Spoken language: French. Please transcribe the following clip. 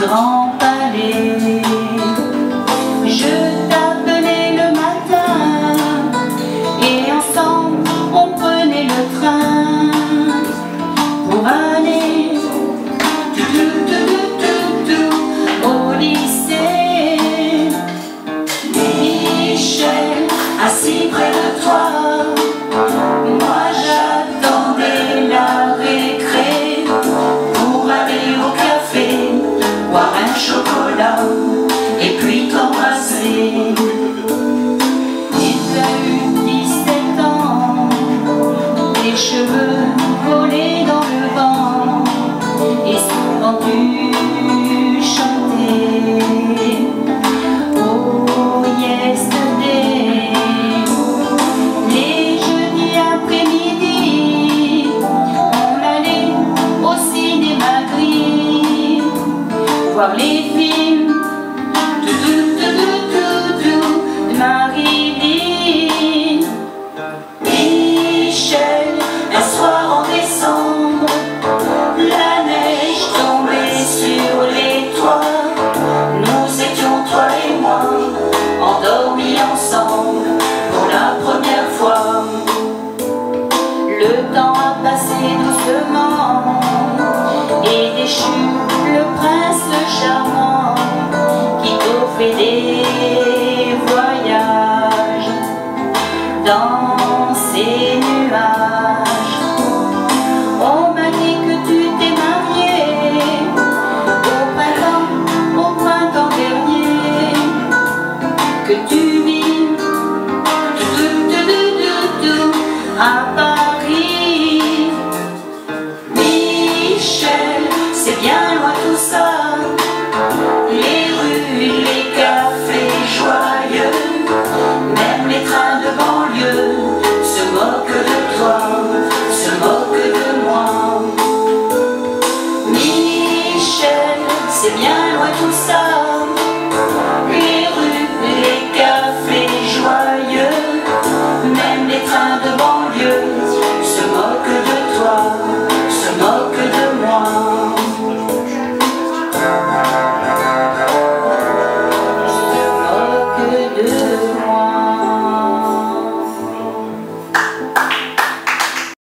grand palais. Je t'appelais le matin et ensemble on prenait le train pour aller au lycée. Michel, assis près de toi, moi j'attendais la récré pour aller au café, boire un chocolat et puis t'embrasser. Il a eu 17 ans, les cheveux volés dans le vent, et souvent tu chantais oh yesterday. Les jeudis après-midi, on allait au cinéma gris voir les films de Marilyn. Michel, un soir en décembre, la neige tombait sur les toits. Nous étions, toi et moi, endormis ensemble pour la première fois. Le temps a passé doucement et déchu le prince charmant qui t'offrait des voyages dans ses nuages. On m'a dit que tu t'es marié au printemps dernier, que tu vis à Paris. Michel, c'est bien loin tout ça, les rues, les cafés joyeux, même les trains de banlieue se moquent de toi, se moquent de moi. Michel, c'est bien loin tout ça.